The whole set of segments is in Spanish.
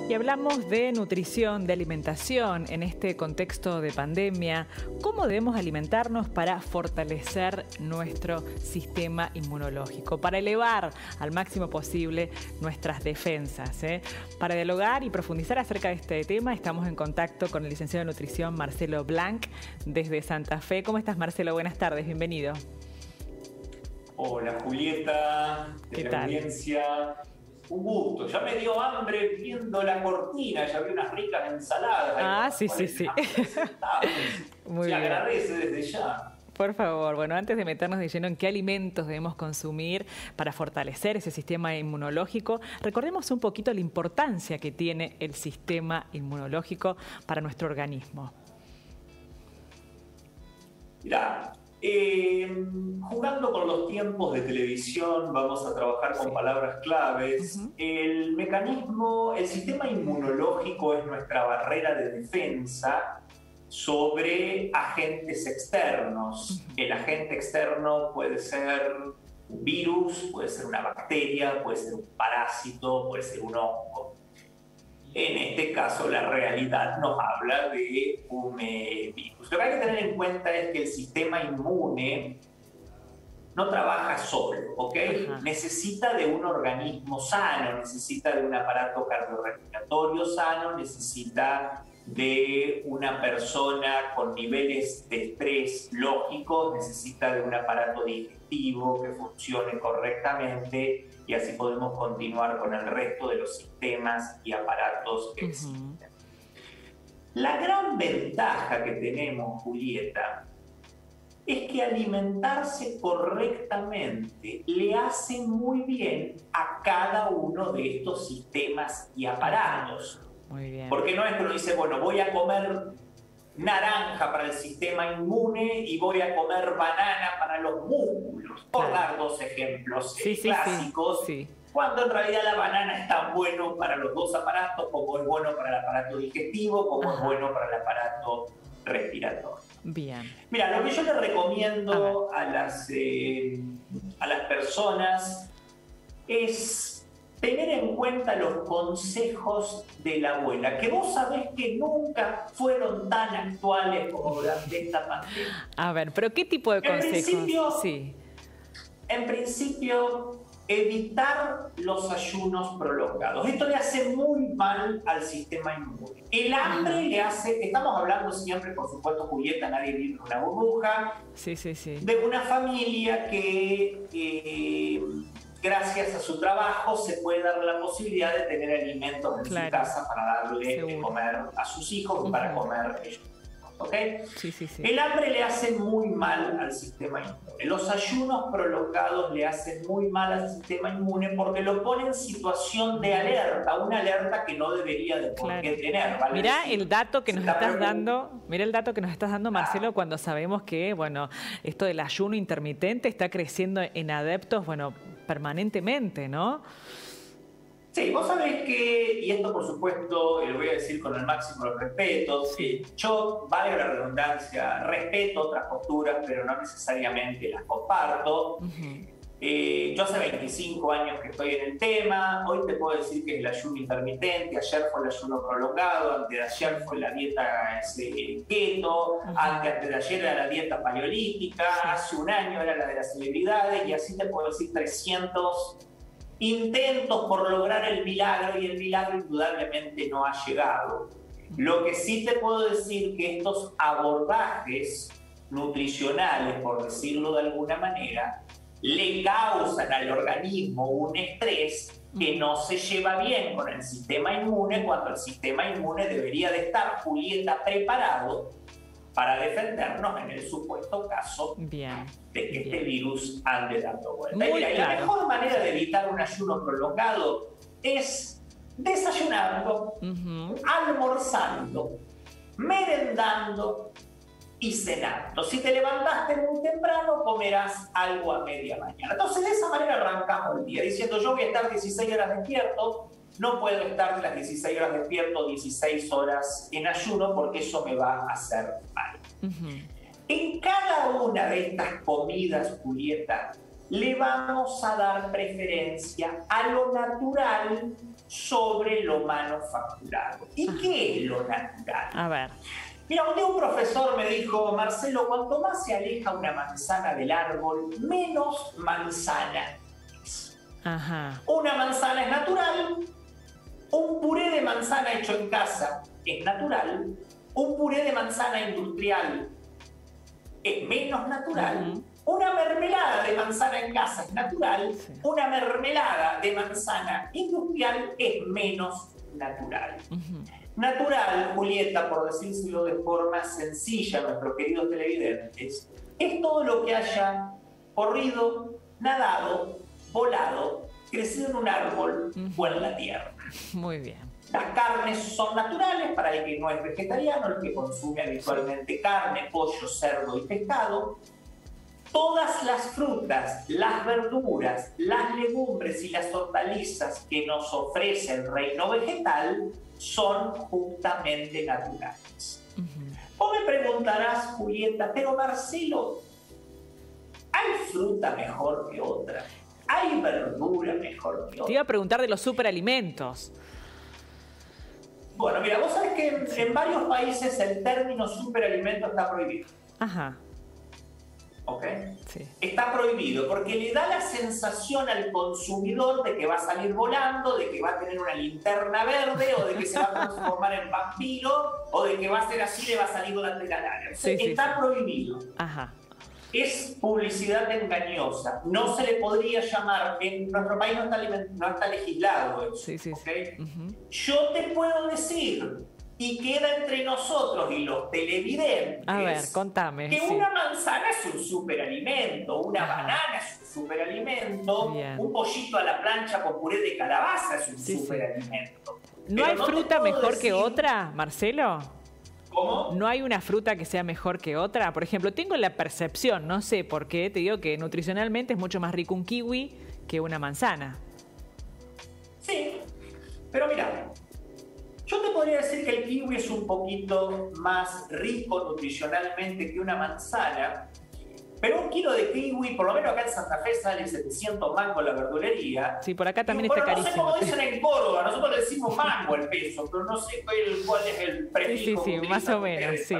Y hablamos de nutrición, de alimentación en este contexto de pandemia. ¿Cómo debemos alimentarnos para fortalecer nuestro sistema inmunológico? Para elevar al máximo posible nuestras defensas. Para dialogar y profundizar acerca de este tema, estamos en contacto con el licenciado de nutrición Marcelo Blanc desde Santa Fe. ¿Cómo estás, Marcelo? Buenas tardes, bienvenido. Hola, Julieta, de la audiencia. Un gusto. Ya me dio hambre viendo la cortina, ya vi unas ricas ensaladas. Ah, sí. Muy bien. Agradece desde ya. Por favor, bueno, antes de meternos de lleno en qué alimentos debemos consumir para fortalecer ese sistema inmunológico, recordemos un poquito la importancia que tiene el sistema inmunológico para nuestro organismo. Mirá, jugando con los tiempos de televisión, vamos a trabajar con palabras claves. El sistema inmunológico es nuestra barrera de defensa sobre agentes externos. El agente externo puede ser un virus, puede ser una bacteria, puede ser un parásito, puede ser un hongo. En este caso, la realidad nos habla de un virus. Lo que hay que tener en cuenta es que el sistema inmune no trabaja solo, ¿ok? Necesita de un organismo sano, necesita de un aparato cardiorrespiratorio sano, necesita de una persona con niveles de estrés lógicos, necesita de un aparato digestivo que funcione correctamente, y así podemos continuar con el resto de los sistemas y aparatos que existen. La gran ventaja que tenemos, Julieta, es que alimentarse correctamente le hace muy bien a cada uno de estos sistemas y aparatos. Muy bien. Porque no es que uno dice, bueno, voy a comer naranja para el sistema inmune y voy a comer banana para los músculos, por dar dos ejemplos clásicos, cuando en realidad la banana es tan bueno para los dos aparatos, como es bueno para el aparato digestivo, como es bueno para el aparato respiratorio. Bien. Mira, lo que yo le recomiendo a las personas es tener en cuenta los consejos de la abuela, que vos sabés que nunca fueron tan actuales como durante esta pandemia. A ver, pero ¿qué tipo de consejos? En principio, evitar los ayunos prolongados. Esto le hace muy mal al sistema inmune. El hambre le hace, estamos hablando siempre, por supuesto, Julieta, nadie vive en una burbuja, de una familia que gracias a su trabajo se puede dar la posibilidad de tener alimentos en su casa para darle de comer a sus hijos y para comer ellos. ¿Okay? El hambre le hace muy mal al sistema inmune. Los ayunos prolongados le hacen muy mal al sistema inmune porque lo pone en situación de alerta, una alerta que no debería de por qué tener. ¿Vale? Mirá el dato que nos estás dando, Marcelo, cuando sabemos que, bueno, esto del ayuno intermitente está creciendo en adeptos, bueno, permanentemente, ¿no? Sí, vos sabés que, y esto por supuesto lo voy a decir con el máximo de respeto, yo, valga la redundancia, respeto otras posturas, pero no necesariamente las comparto. Yo hace 25 años que estoy en el tema, hoy te puedo decir que es el ayuno intermitente, ayer fue el ayuno prolongado, antes de ayer fue la dieta keto, antes de ayer era la dieta paleolítica, hace un año era la de las celebridades, y así te puedo decir 300 intentos por lograr el milagro, y el milagro indudablemente no ha llegado. Lo que sí te puedo decir que estos abordajes nutricionales, por decirlo de alguna manera, le causan al organismo un estrés que no se lleva bien con el sistema inmune, cuando el sistema inmune debería de estar, Julieta, preparado para defendernos en el supuesto caso de que este virus ande dando vuelta. Y la mejor manera de evitar un ayuno prolongado es desayunando, almorzando, merendando y cenando. Si te levantaste muy temprano, comerás algo a media mañana. Entonces, de esa manera arrancamos el día, diciendo yo voy a estar 16 horas despierto, no puedo estar de las 16 horas despierto 16 horas en ayuno porque eso me va a hacer mal. En cada una de estas comidas, Julieta, le vamos a dar preferencia a lo natural sobre lo manufacturado. ¿Y qué es lo natural? A ver. Mira, un día un profesor me dijo, Marcelo, cuanto más se aleja una manzana del árbol, menos manzana es. Ajá. Una manzana es natural, un puré de manzana hecho en casa es natural, un puré de manzana industrial es menos natural, una mermelada de manzana en casa es natural, una mermelada de manzana industrial es menos natural. Natural, Julieta, por decírselo de forma sencilla a nuestros queridos televidentes, es todo lo que haya corrido, nadado, volado, crecido en un árbol o en la tierra. Muy bien. Las carnes son naturales para el que no es vegetariano, el que consume habitualmente carne, pollo, cerdo y pescado. Todas las frutas, las verduras, las legumbres y las hortalizas que nos ofrece el reino vegetal son justamente naturales. Vos me preguntarás, Julieta, pero Marcelo, ¿hay fruta mejor que otra? ¿Hay verdura mejor que otra? Te iba a preguntar de los superalimentos. Bueno, mira, vos sabés que en varios países el término superalimento está prohibido. Ajá. ¿Ok? Sí. Está prohibido porque le da la sensación al consumidor de que va a salir volando, de que va a tener una linterna verde o de que se va a transformar en vampiro o de que va a ser así, le va a salir volando de la nada. Está prohibido. Ajá. Es publicidad engañosa. No se le podría llamar, en nuestro país no está legislado eso. ¿Okay? Yo te puedo decir, y queda entre nosotros y los televidentes, a ver, contame, que una manzana es un superalimento, una banana es un superalimento, un pollito a la plancha con puré de calabaza es un superalimento. ¿No hay fruta mejor que otra, Marcelo? ¿Cómo? ¿No hay una fruta que sea mejor que otra? Por ejemplo, tengo la percepción, no sé por qué, te digo que nutricionalmente es mucho más rico un kiwi que una manzana. Sí, pero mira, yo te podría decir que el kiwi es un poquito más rico nutricionalmente que una manzana, pero un kilo de kiwi, por lo menos acá en Santa Fe, sale 700 mangos la verdulería. Sí, por acá también está carísimo. No sé cómo dicen en Córdoba, nosotros le decimos mango al peso, pero no sé cuál es el prefijo. Sí, más o menos, sí.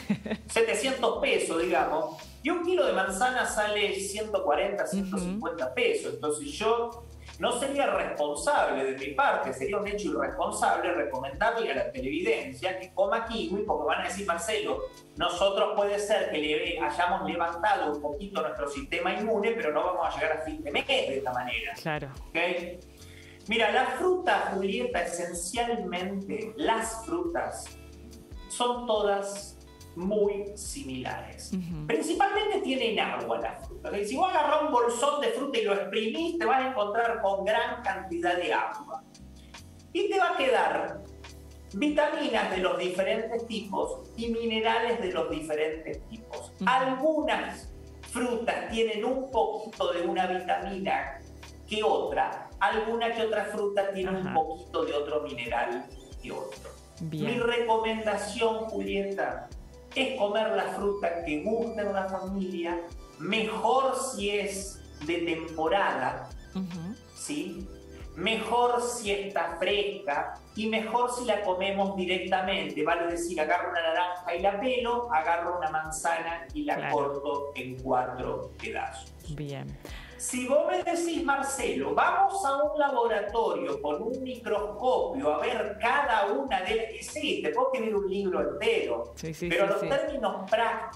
700 pesos, digamos. Y un kilo de manzana sale 140, 150 pesos. Entonces yo no sería responsable de mi parte, sería un hecho irresponsable recomendarle a la televidencia que coma kiwi, porque van a decir, Marcelo, nosotros puede ser que le hayamos levantado un poquito nuestro sistema inmune, pero no vamos a llegar a fin de mes de esta manera. Claro. ¿Okay? Mira, la fruta, Julieta, esencialmente, las frutas son todas muy similares. Principalmente tienen agua las frutas. Si vos agarrás un bolsón de fruta y lo exprimís, te vas a encontrar con gran cantidad de agua. Y te va a quedar vitaminas de los diferentes tipos y minerales de los diferentes tipos. Algunas frutas tienen un poquito de una vitamina que otra, alguna que otra fruta tiene un poquito de otro mineral que otro. Mi recomendación, Julieta, es comer la fruta que gusta en una familia, mejor si es de temporada, ¿sí? Mejor si está fresca y mejor si la comemos directamente, vale decir, agarro una naranja y la pelo, agarro una manzana y la corto en 4 pedazos. Bien. Si vos me decís, Marcelo, vamos a un laboratorio con un microscopio a ver cada una de las... Sí, te puedo escribir un libro entero, pero a los términos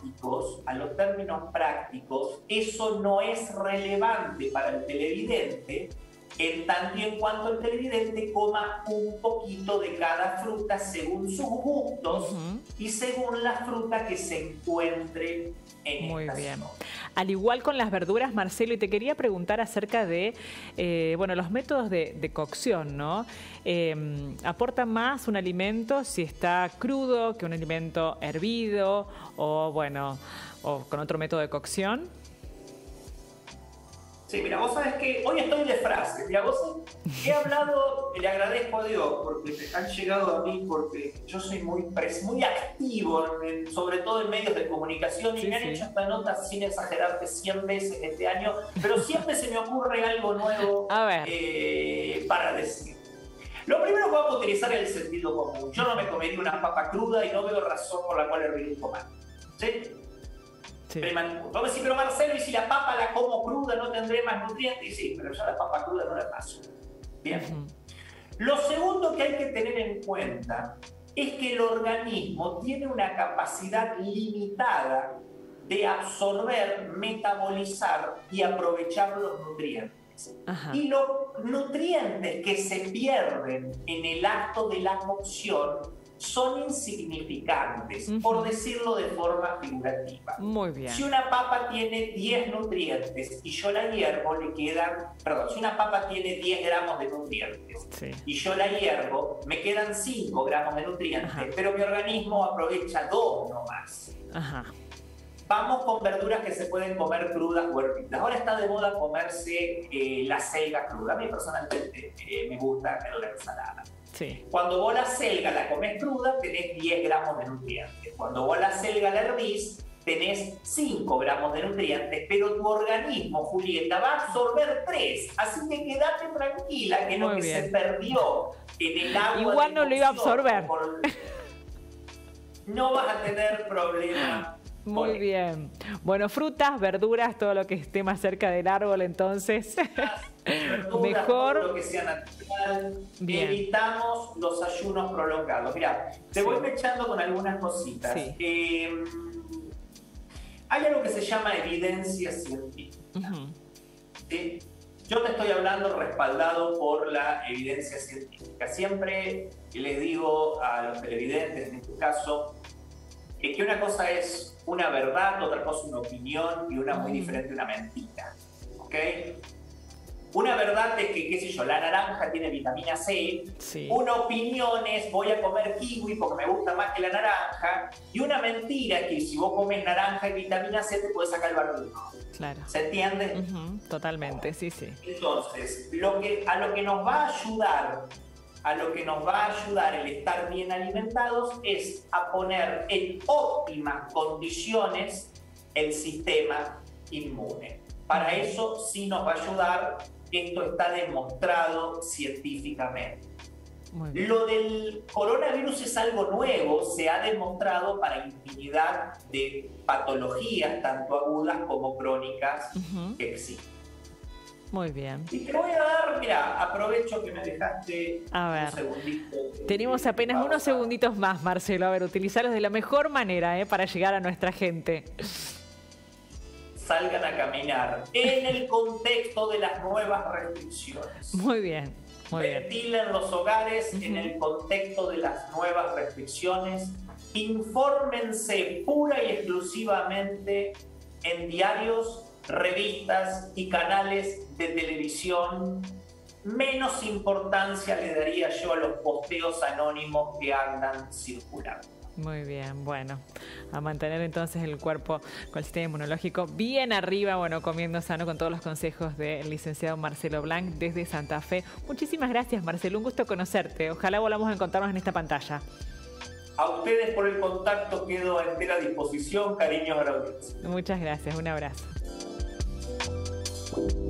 prácticos, eso no es relevante para el televidente, en tanto y en cuanto el televidente coma un poquito de cada fruta según sus gustos y según la fruta que se encuentre en esta zona. Al igual con las verduras, Marcelo, y te quería preguntar acerca de los métodos de cocción, ¿no? ¿Aporta más un alimento si está crudo que un alimento hervido o con otro método de cocción? Sí, mira, vos sabés que hoy estoy de frase. Mira, vos he hablado, le agradezco a Dios porque han llegado a mí, porque yo soy muy activo, sobre todo en medios de comunicación, y me han hecho esta nota sin exagerarte 100 veces este año, pero siempre se me ocurre algo nuevo para decir. Lo primero que vamos a utilizar es el sentido común. Yo no me comería una papa cruda y no veo razón por la cual hervir un tomate. ¿Sí? Sí. Vamos a decir, pero Marcelo, ¿y si la papa la como cruda no tendré más nutrientes? Y sí, pero yo la papa cruda no la paso. Bien. Lo segundo que hay que tener en cuenta es que el organismo tiene una capacidad limitada de absorber, metabolizar y aprovechar los nutrientes. Ajá. Y los nutrientes que se pierden en el acto de la cocción son insignificantes, por decirlo de forma figurativa. Muy bien. Si una papa tiene 10 nutrientes y yo la hiervo, le quedan, perdón, si una papa tiene 10 gramos de nutrientes y yo la hiervo, me quedan 5 gramos de nutrientes, pero mi organismo aprovecha 2 nomás. Ajá. Vamos con verduras que se pueden comer crudas o hervidas. Ahora está de moda comerse la selga cruda. A mí personalmente me gusta en la ensalada. Sí. Cuando vos la selga la comes cruda, tenés 10 gramos de nutrientes. Cuando vos la selga la hervís, tenés 5 gramos de nutrientes, pero tu organismo, Julieta, va a absorber 3. Así que quédate tranquila que lo que se perdió en el agua igual no lo iba a absorber. No vas a tener problema. Muy bien. Bueno, frutas, verduras, todo lo que esté más cerca del árbol, entonces. Verduras, mejor. Todo lo que sea natural. Bien. Evitamos los ayunos prolongados. Mira, te voy echando con algunas cositas. Sí. Hay algo que se llama evidencia científica. ¿Sí? Yo te estoy hablando respaldado por la evidencia científica. Siempre les digo a los televidentes, en este caso, que una cosa es una verdad, otra cosa una opinión y una muy diferente una mentira. ¿Ok? Una verdad es que, qué sé yo, la naranja tiene vitamina C. Sí. Una opinión es voy a comer kiwi porque me gusta más que la naranja. Y una mentira es que si vos comes naranja y vitamina C te puede sacar el barbijo. Claro. ¿Se entiende? Totalmente, sí, sí. Entonces, a lo que nos va a ayudar el estar bien alimentados es a poner en óptimas condiciones el sistema inmune. Para eso sí nos va a ayudar, esto está demostrado científicamente. Lo del coronavirus es algo nuevo, se ha demostrado para infinidad de patologías, tanto agudas como crónicas, que existen. Muy bien. Y te voy a dar, mira, aprovecho que me dejaste un segundito. Tenemos apenas unos segunditos más, Marcelo. A ver, utilizarlos de la mejor manera para llegar a nuestra gente. Salgan a caminar en el contexto de las nuevas restricciones. Muy bien, muy bien. Ventilen los hogares en el contexto de las nuevas restricciones. Infórmense pura y exclusivamente en diarios, revistas y canales de televisión. Menos importancia le daría yo a los posteos anónimos que andan circulando. Muy bien, bueno, a mantener entonces el cuerpo con el sistema inmunológico bien arriba, bueno, comiendo sano con todos los consejos del licenciado Marcelo Blanc desde Santa Fe. Muchísimas gracias, Marcelo, un gusto conocerte. Ojalá volvamos a encontrarnos en esta pantalla. A ustedes por el contacto quedo a entera disposición, cariños a la audiencia. Muchas gracias, un abrazo.